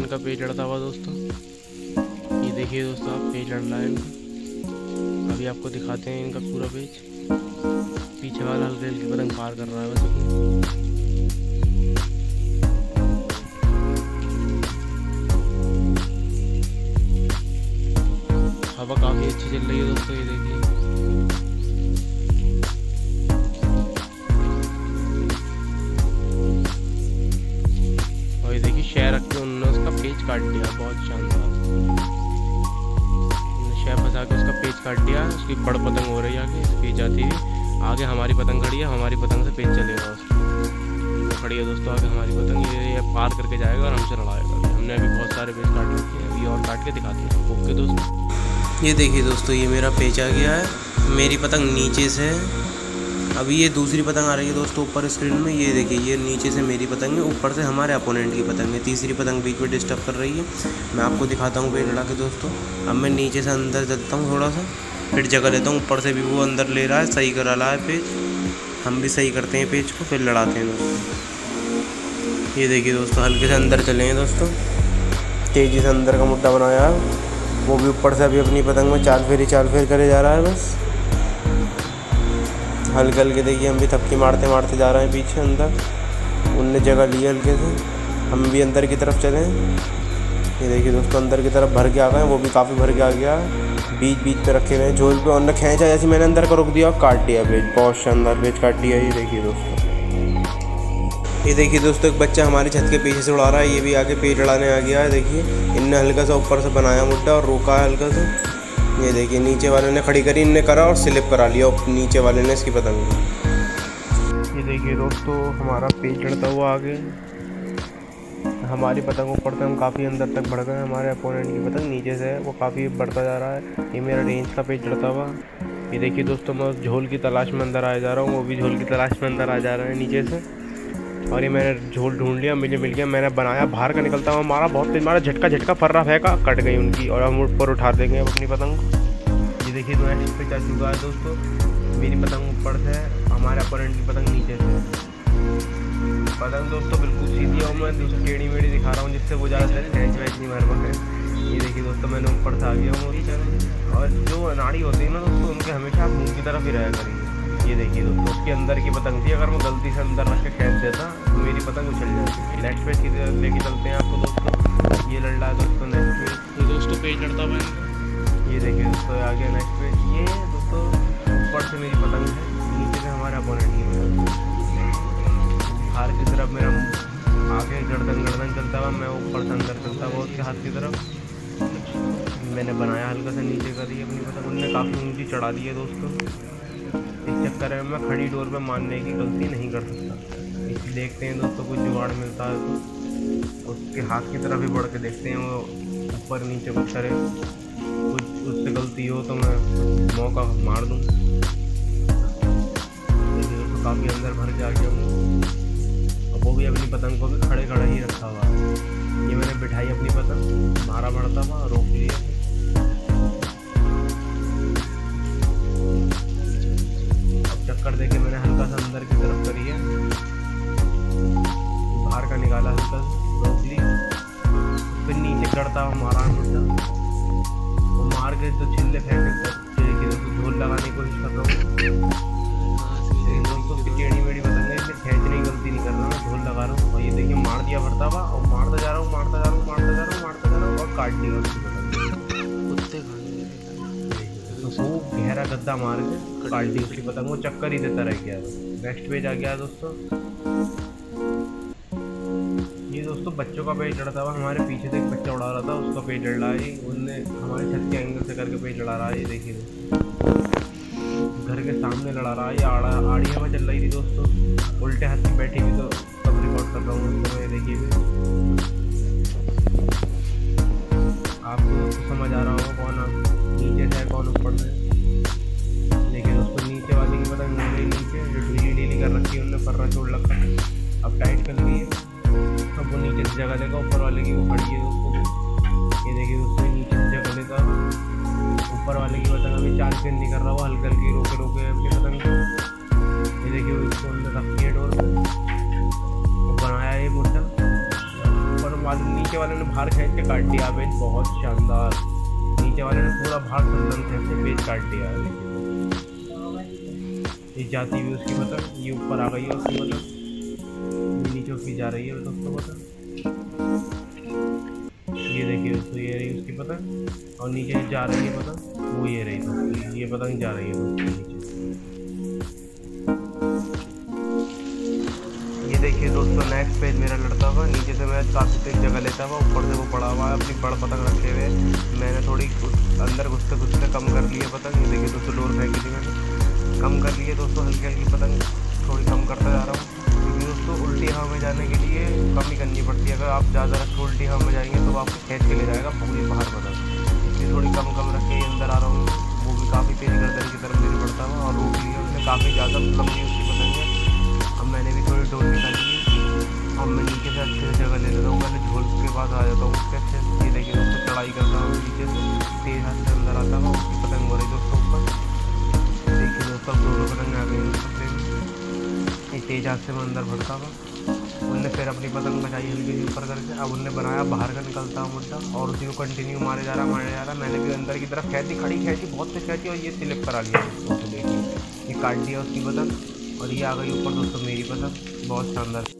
का पेज लड़ता हुआ दोस्तों। ये देखिए दोस्तों, आप पेज लड़ रहा है इनका। अभी आपको दिखाते हैं इनका पूरा पेज। पीछे वाला हल्के हल्के पतंग पार कर रहा है बस। हवा काफ़ी अच्छी चल रही है दोस्तों, ये देखिए। और ये देखिए शहर रख के उन्होंने उसका पेज काट दिया, बहुत शानदार। शहर फंसा के उसका पेज काट दिया। उसकी बड़ पतंग हो रही है आगे, पेज आती है। आगे हमारी पतंग खड़ी है, हमारी पतंग से पेज चलेगा उसका। वो खड़ी है दोस्तों आगे हमारी पतंग, ये पार करके जाएगा और हमसे लड़ाएगा। हमने अभी बहुत सारे पेज काट रखे हैं, अभी और काट के दिखाते हैं। ओके दोस्तों, ये देखिए दोस्तों, ये मेरा पेच आ गया है। मेरी पतंग नीचे से है। अभी ये दूसरी पतंग आ रही है दोस्तों ऊपर स्क्रीन में। ये देखिए, ये नीचे से मेरी पतंग है, ऊपर से हमारे अपोनेंट की पतंग है। तीसरी पतंग बीच में डिस्टर्ब कर रही है। मैं आपको दिखाता हूँ पेच लड़ा के दोस्तों। अब मैं नीचे से अंदर चलता हूँ थोड़ा सा, फिर जगह लेता हूँ। ऊपर से भी वो अंदर ले रहा है, सही करा रहा है पेज। हम भी सही करते हैं पेज को, फिर लड़ाते हैं दोस्तों। ये देखिए दोस्तों, हल्के से अंदर चले हैं दोस्तों। तेज़ी से अंदर का मुद्दा बनाया है। वो भी ऊपर से अभी अपनी पतंग में चाल फेर करे जा रहा है बस। हल्के हल्के देखिए, हम भी थपकी मारते मारते जा रहे हैं पीछे अंदर। उनने जगह ली हल्के से, हम भी अंदर की तरफ चले। ये देखिए दोस्तों, अंदर की तरफ भर के आ गए। वो भी काफ़ी भर के आ गया। बीच बीच पे रखे हुए हैं झोल पे। उन्होंने खींचा, जैसे मैंने अंदर का रोक दिया और काट दिया पेज। बहुत शानदार पेज काट दिया। ये देखिए दोस्तों, ये देखिए दोस्तों, एक बच्चा हमारी छत के पीछे से उड़ा रहा है। ये भी आगे पेज लड़ाने आ गया है। देखिए, इनने हल्का सा ऊपर से बनाया मुड्डा और रोका है हल्का सा। ये देखिए, नीचे वाले ने खड़ी करी, इनने करा और स्लिप करा लिया और नीचे वाले ने इसकी पतंग। ये देखिए दोस्तों, हमारा पेज लड़ता हुआ आगे। हमारी पतंग ऊपर से हम काफ़ी अंदर तक बढ़ गए। हमारे अपोनेंट की पतंग नीचे से है, वो काफ़ी बढ़ता जा रहा है। ये मेरा रेंज का पेज लड़ता हुआ। ये देखिए दोस्तों, मैं झोल की तलाश में अंदर आ जा रहा हूँ। वो भी झोल की तलाश में अंदर आ जा रहा है नीचे से। और ये मैंने झोल ढूंढ लिया, मुझे मिल गया। मैंने बनाया, बाहर का निकलता हुआ मारा, बहुत तेज मारा। झटका फर्रा फेंका, कट गई उनकी। और हम ऊपर उठा देंगे अब अपनी पतंग को। ये देखिए, नेक्स्ट पे चल चुका है दोस्तों। मेरी पतंग ऊपर से है, हमारे अपोनेंट की पतंग नीचे से है। पतंग दोस्तों बिल्कुल सीधी है। मैं दूसरी टेढ़ी मेढ़ी दिखा रहा हूँ, जिससे वो ज़्यादा डैंच वैच नहीं मार पाए। ये देखिए दोस्तों, मैंने ऊपर से आ गया हूँ। और जो अनाड़ी होती है ना दोस्तों, उनके हमेशा आप मुँह की तरफ ही रहा करेंगे। ये देखिए दोस्तों, उसके अंदर की पतंग थी। अगर मैं गलती से अंदर रख के खींच देता तो मेरी पतंग उछल जाती। नेक्स्ट पेज की तरफ लेके चलते हैं आपको दोस्तों। ये लड़ रहा है दोस्तों नेक्स्ट पेज। तो दोस्तों पेज लड़ता हुआ, ये देखिए दोस्तों, आ गया नेक्स्ट पेज। ये दोस्तों ऊपर से मेरी पतंग है, नीचे से हमारे अपोनेंट की पतंग। बाहर की तरफ मेरा आगे गर्दन चलता हुआ, मैं ऊपर से अंदर चलता हुआ उसके हाथ की तरफ। मैंने बनाया, हल्का सा नीचे कर दी अपनी पतंग। उनने काफ़ी ऊँची चढ़ा दी है दोस्तों। इस चक्कर में मैं खड़ी डोर पे मारने की गलती नहीं कर सकता। इसलिए देखते हैं दोस्तों, कुछ जुगाड़ मिलता है तो उसके हाथ की तरफ ही बढ़ के देखते हैं, वो ऊपर नीचे कुछ करे। कुछ उससे गलती हो तो मैं मौका मार दूँ। तो काफ़ी अंदर भर के आ गया हूँ। और वो भी अपनी पतंग को भी खड़े ही रखा हुआ है। ये मैंने बिठाई अपनी पतंग, मारा बढ़ता हुआ, रोक लिया। चक्कर देके मैंने हल्का सा अंदर की तरफ करी है, बाहर का निकाला, हल्का सा रोक ली। फिर नीचे गड़ता हुआ मारा मुद्दा, वो मार के तो छिल्ले फेंके तो झोल लगाने की कोशिश कर रहा हूँ। दोस्तों उसकी टेढ़ी मेढ़ी पतंग है, इसलिए खींचने की गलती नहीं कर रहा हूँ, झोल लगा रहा हूँ। और ये देखिए, मार दिया भरता हुआ, और मारता जा रहा हूँ और काट दिया उसकी पतंग। कुत्ते वो गहरा गद्दा मार के काट दी उसकी पतंग। वो चक्कर ही देता रह गया। नेक्स्ट पेज आ गया दोस्तों। ये दोस्तों बच्चों का पेज लड़ता हुआ, हमारे पीछे से एक बच्चा उड़ा रहा था, उसका पेज लड़ रहा है। उनने हमारे छत के एंगल से करके पेज लड़ा रहा है। ये देखिए, घर के सामने लड़ा रहा है। ये आड़ी हवा चल रही थी दोस्तों, उल्टे हाथ की बैठी हुई, तो सब रिकॉर्ड कर रहा हूँ उस समय। देखिए, आपको समझ आ रहा होगा कौन नीचे से कौन ऊपर से। देखिए दोस्तों, नीचे वाले की पतंग नीचे जो ढीली कर रखी है, उनने फर्रा छोड़ रखा है, अब टाइट कर ली है। अब वो नीचे से जगह लेगा, ऊपर वाले की वो खड़ी है दोस्तों। ये देखिए दोस्तों, नीचे से जगह लेगा, ऊपर वाले की पतंग अभी चाल फेर नहीं कर रहा, वो हल्की रोके अपनी पतंग को। ये देखिए, उसको अंदर रखी है डोर पे, वो बनाया ये मुद्दा, ऊपर नीचे वाले ने बाहर खींच के काट दिया पेज, बहुत शानदार। नीचे वाले ने पूरा बाहर संदन से पेज काट दिया। ये जाती हुई उसकी पतंग, ये ऊपर आ गई है उसकी पतंग, ये नीचे उसकी जा रही है दोस्तों पतंग। ये देखिए दोस्तों, ये रही उसकी पतंग, और नीचे जा रही है पतंग, वो ये रही दोस्तों, ये पतंग जा रही है दोस्तों नीचे। ये देखिए दोस्तों, नेक्स्ट पेज मेरा लड़ता हुआ। नीचे से मैं काफ़ी तेज जगह लेता हुआ, ऊपर से वो पड़ा हुआ है अपनी बड़ पतंग रखे हुए। मैंने थोड़ी अंदर घुसते कम कर ली है पतंग। ये देखिए दोस्तों, डोर फेंकी थी मैंने, कम कर लिए दोस्तों, हल्की हल्की पतंग थोड़ी कम करता जा रहा हूँ, क्योंकि दोस्तों उल्टी हवा में जाने के लिए कम ही करनी पड़ती है। अगर आप ज़्यादा रख के उल्टी हवा में जाएंगे तो आपको खींच के ले जाएगा पूरी बाहर पतंग, इसलिए थोड़ी कम रख के अंदर आ रहा हूँ। वो भी काफ़ी तेज गर्दन की तरफ मेरे बढ़ता हुआ, और रोक लिया उसने, काफ़ी ज़्यादा लंबी उसकी पतंग है। अब मैंने भी थोड़ी डोर निकाली है। अब मैं नीचे से अच्छे से जगह ले लेता हूँ, पहले झोल के पास आ जाता हूँ उसके अच्छे से। ये देखिए दोस्तों, चढ़ाई करता हूँ नीचे से, तेज हाथ से अंदर आता हूँ, उसकी पतंग हो रही दोस्तों ऊपर। देखिए दोस्तों, अब दोनों पतंग आ गई दोस्तों फ्रेम में। ये तेज हाथ से मैं अंदर भरता हुआ, उनने फिर अपनी पतंग बचाई हल्की सी ऊपर करके। अब उनने बनाया बाहर का निकलता हुआ मुद्दा, और उसी को कंटिन्यू मारे जा रहा। मैंने भी अंदर की तरफ खींची, खड़ी खींची, बहुत तेज खींची, और ये स्लिप पर आ गया दोस्तों। देखिए, ये काट दिया उसकी पतंग, और ये आ गई ऊपर दोस्तों मेरी पतंग, बहुत शानदार।